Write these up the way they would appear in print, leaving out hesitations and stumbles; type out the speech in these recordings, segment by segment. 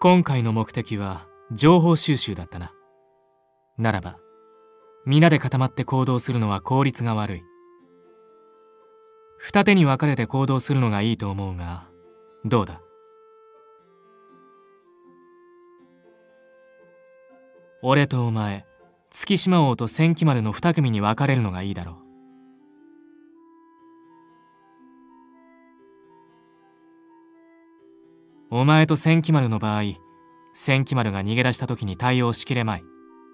今回の目的は情報収集だったな。ならば皆で固まって行動するのは効率が悪い。二手に分かれて行動するのがいいと思うが、どうだ？俺とお前、月島王と千鬼丸の二組に分かれるのがいいだろう。お前と千鬼丸の場合、千鬼丸が逃げ出した時に対応しきれまい。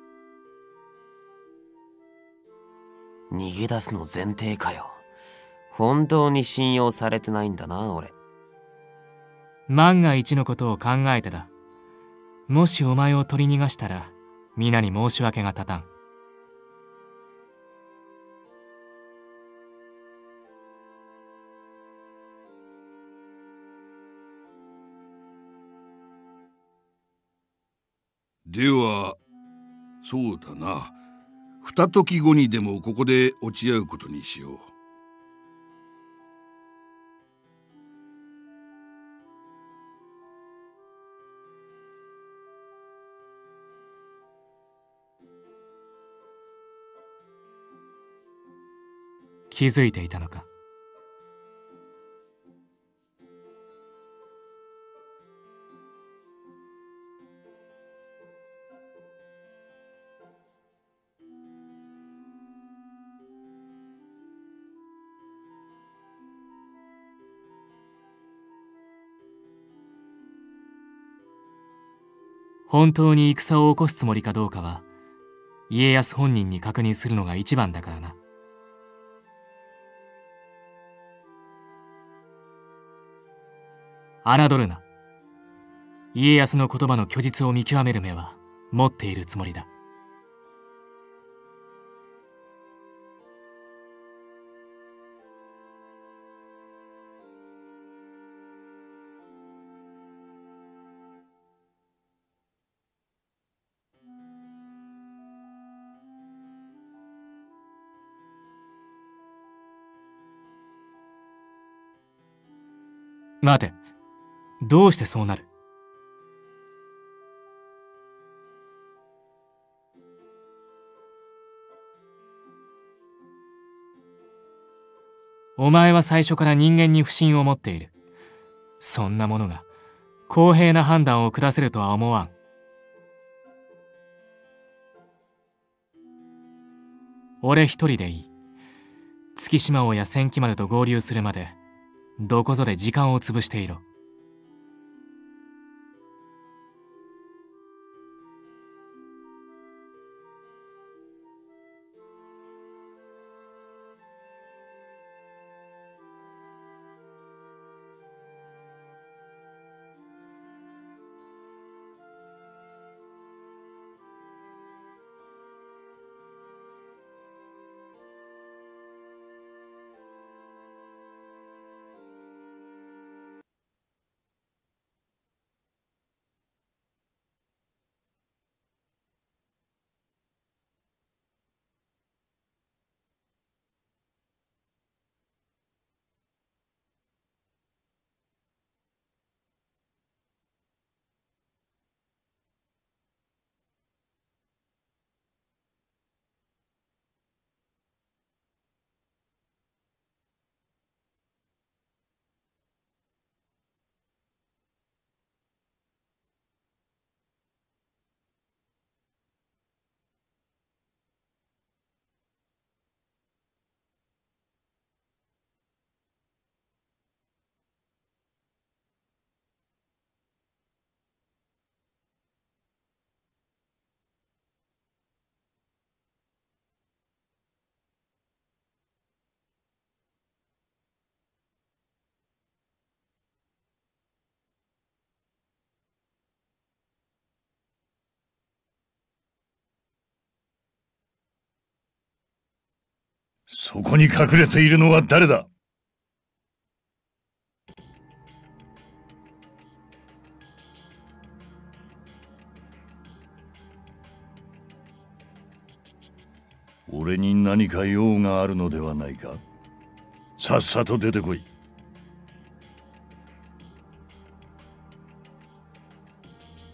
逃げ出すの前提かよ。本当に信用されてないんだな、俺。 万が一のことを考えてだ。もしお前を取り逃がしたら、皆に申し訳が立たん。 では、そうだな。二時後にでもここで落ち合うことにしよう。 気づいていたのか？本当に戦を起こすつもりかどうかは、家康本人に確認するのが一番だからな。侮るな。家康の言葉の虚実を見極める目は持っているつもりだ。待て、どうしてそうなる？お前は最初から人間に不信を持っている。そんなものが公平な判断を下せるとは思わん。俺一人でいい。月島王や千鬼丸と合流するまでどこぞで時間を潰していろ。 そこに隠れているのは誰だ？俺に何か用があるのではないか？さっさと出てこい。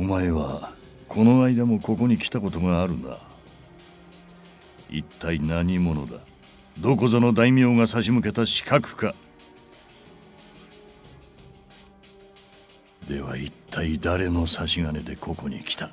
前はこの間もここに来たことがあるな。一体何者だ。どこぞの大名が差し向けた刺客か。では一体誰の差し金でここに来た。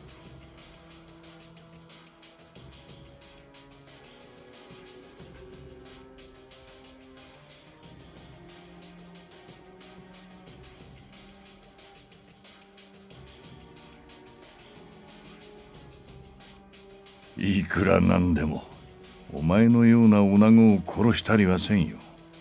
いくらなんでもお前のような女子を殺したりはせんよ。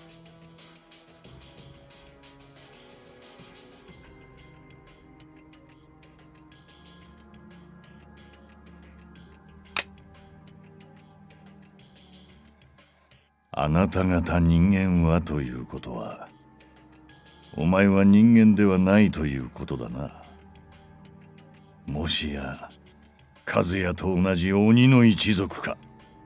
あなた方人間はということは、お前は人間ではないということだな。もしや和也と同じ鬼の一族か。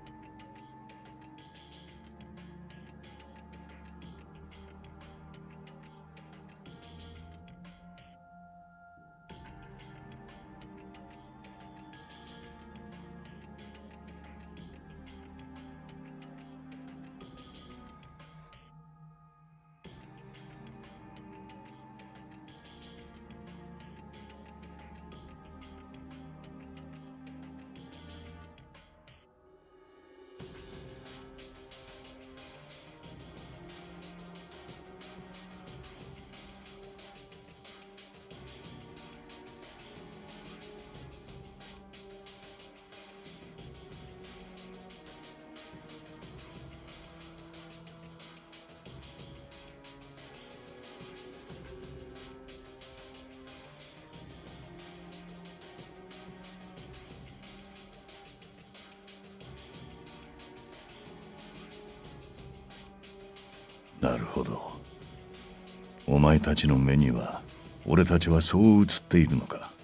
なるほど。お前たちの目には俺たちはそう映っているのか。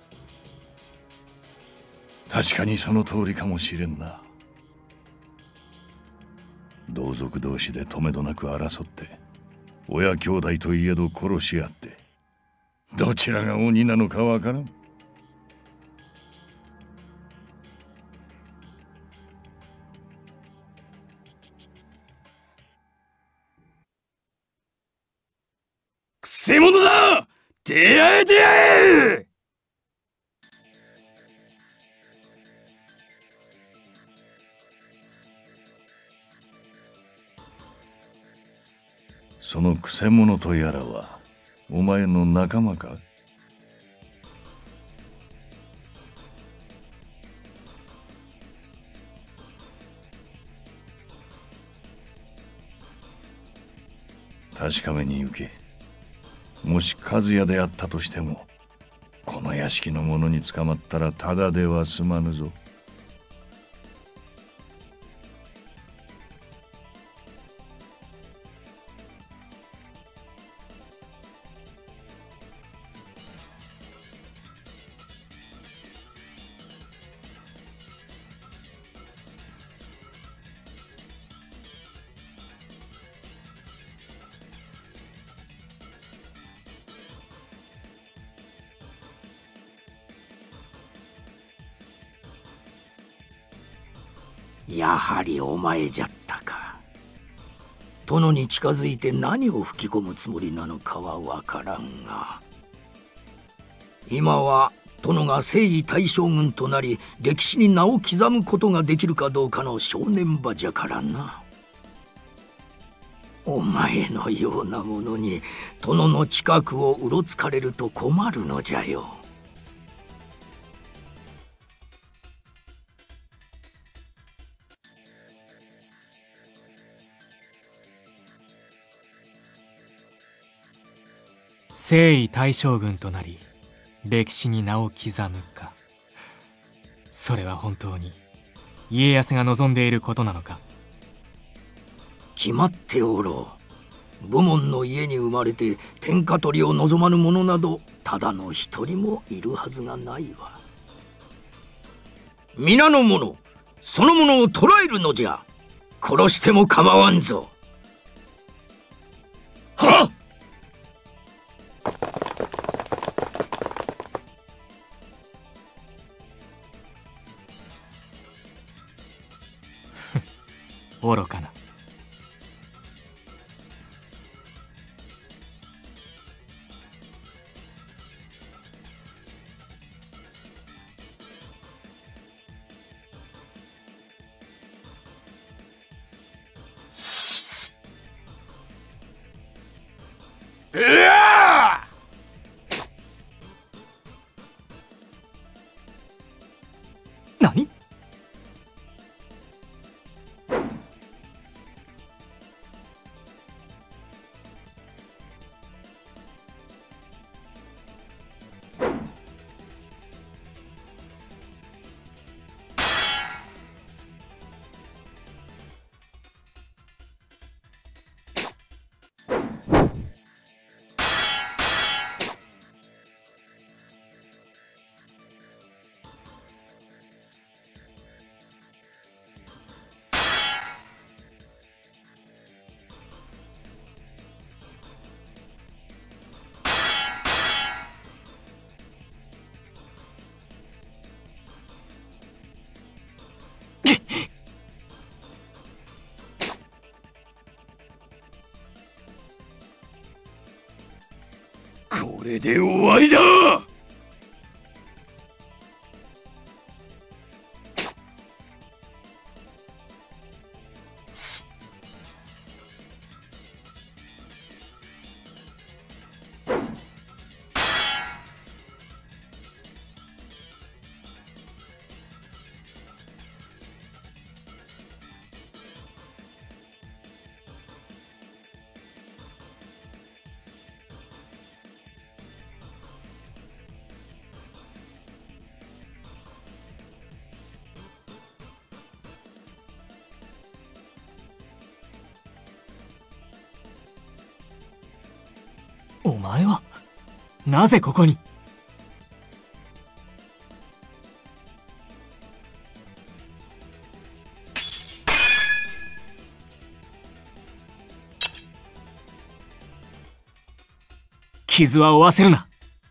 確かにその通りかもしれんな。同族同士でとめどなく争って、親兄弟といえど殺し合って、どちらが鬼なのかわからん。 くせ者だ！出会え出会え！ そのくせ者とやらはお前の仲間か？確かめに行け。もし和也であったとしても、この屋敷の者に捕まったらただでは済まぬぞ。 やはりお前じゃったか。殿に近づいて何を吹き込むつもりなのかはわからんが、今は殿が征夷大将軍となり歴史に名を刻むことができるかどうかの正念場じゃからな。お前のようなものに殿の近くをうろつかれると困るのじゃよ。 征夷大将軍となり歴史に名を刻むか。それは本当に家康が望んでいることなのか。 決まっておろう。武門の家に生まれて天下取りを望まぬ者などただの一人もいるはずがないわ。皆の者、その者を捕らえるのじゃ。殺しても構わんぞ。 はっ！ 愚かな。何？ これで終わりだ。 お前はなぜここに？傷は負わせるな。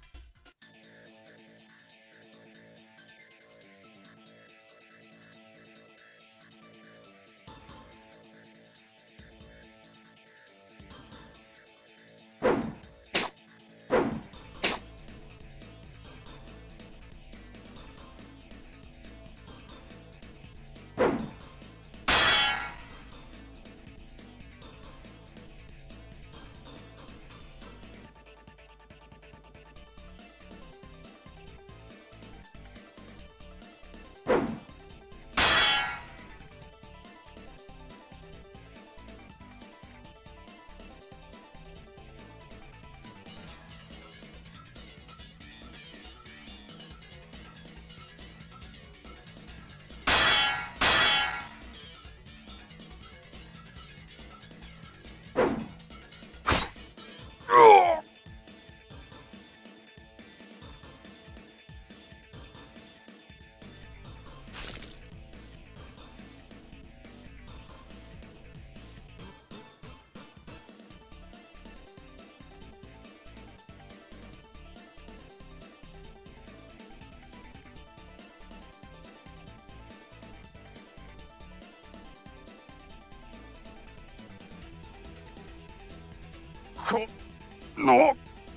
この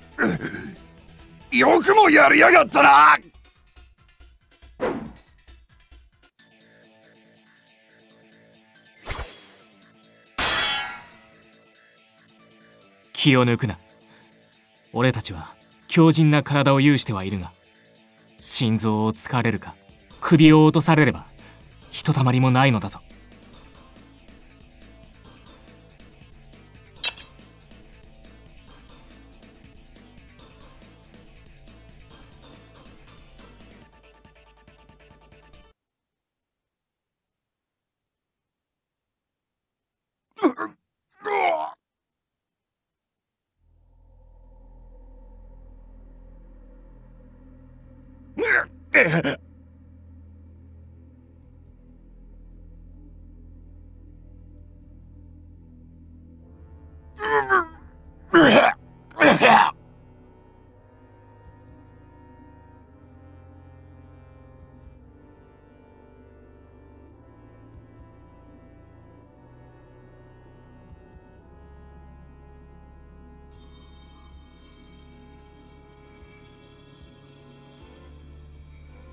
よくもやりやがったな。 気を抜くな。俺たちは強靭な体を有してはいるが、心臓を突かれるか首を落とされればひとたまりもないのだぞ。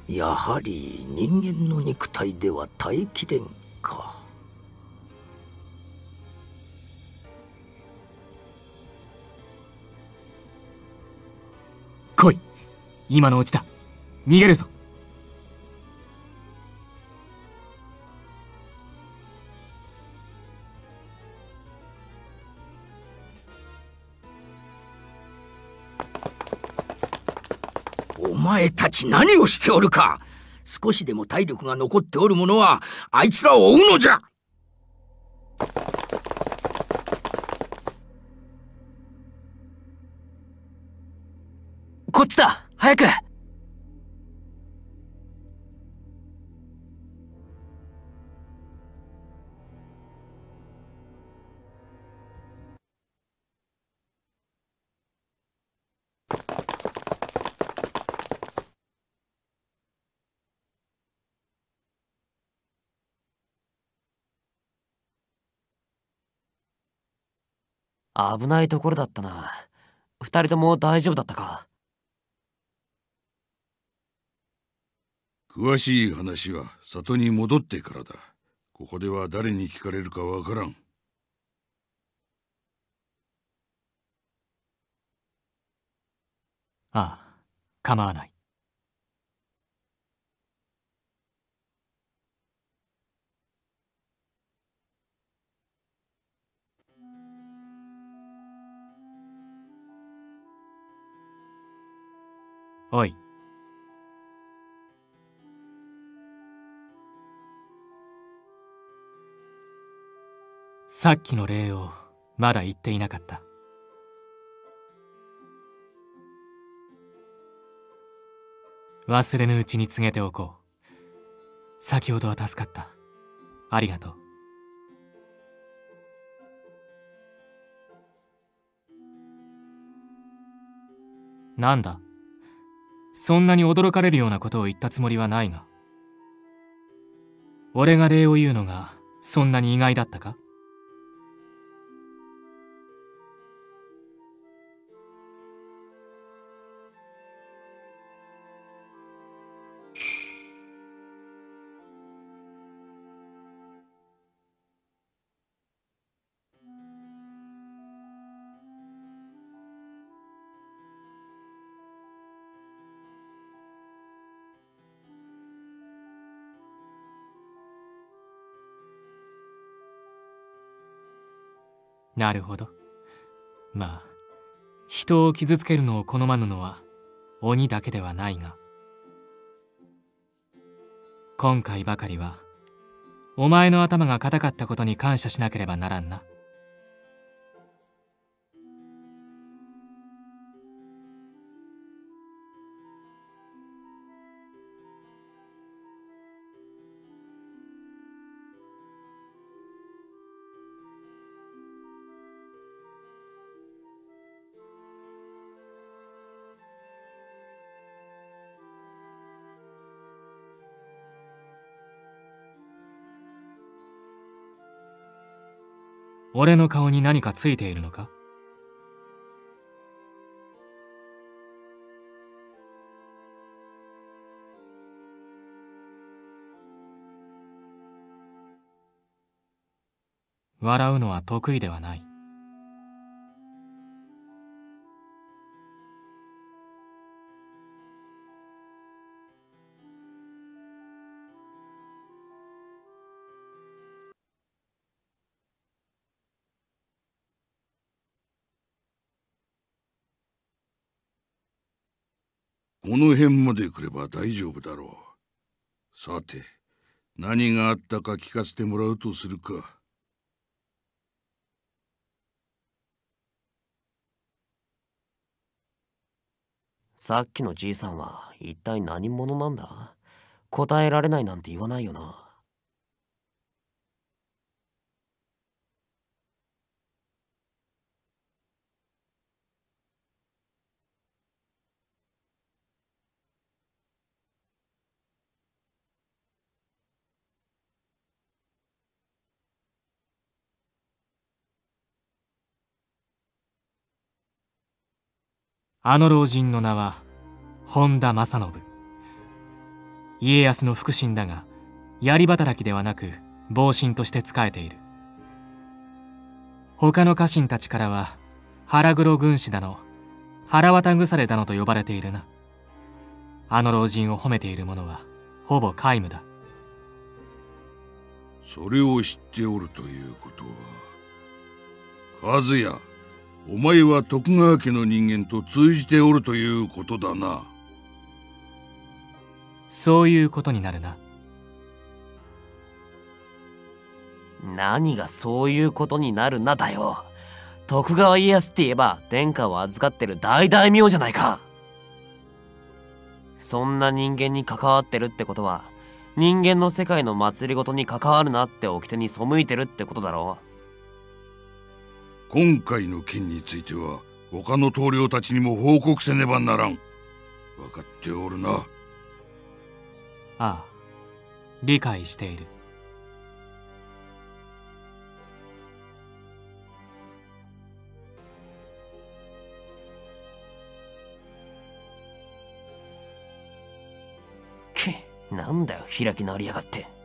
やはり人間の肉体では耐えきれんか。 来い。今のうちだ。逃げるぞ。 お前たち何をしておるか。少しでも体力が残っておる者はあいつらを追うのじゃ。 こっちだ、早く。危ないところだったな。二人とも大丈夫だったか？ 詳しい話は里に戻ってからだ。ここでは誰に聞かれるかわからん。 ああ、構わない。おい。さっきの礼をまだ言っていなかった。忘れぬうちに告げておこう。先ほどは助かった。ありがとう。なんだ、そんなに驚かれるようなことを言ったつもりはないが。俺が礼を言うのがそんなに意外だったか？なるほど。まあ、人を傷つけるのを好まぬのは鬼だけではないが、今回ばかりはお前の頭が固かったことに感謝しなければならんな。俺の顔に何かついているのか？笑うのは得意ではない。 この辺まで来れば大丈夫だろう。さて、何があったか聞かせてもらうとするか。 さっきのじいさんは一体何者なんだ？答えられないなんて言わないよな。 あの老人の名は本田正信。 家康の腹心だが槍働きではなく謀臣として仕えている。他の家臣たちからは腹黒軍師だの腹渡腐れだのと呼ばれているな。あの老人を褒めている者はほぼ皆無だ。 それを知っておるということは、和也、お前は徳川家の人間と通じておるということだな。 そういうことになるな。 何がそういうことになるなだよ。徳川家康って言えば天下を預かってる大大名じゃないか。そんな人間に関わってるってことは、人間の世界の祭りごとに関わるなって掟に背いてるってことだろう。今回の件については他の棟梁たちにも報告せねばならん。分かっておるな。 ああ、理解している。 なんだよ、開き直りやがって。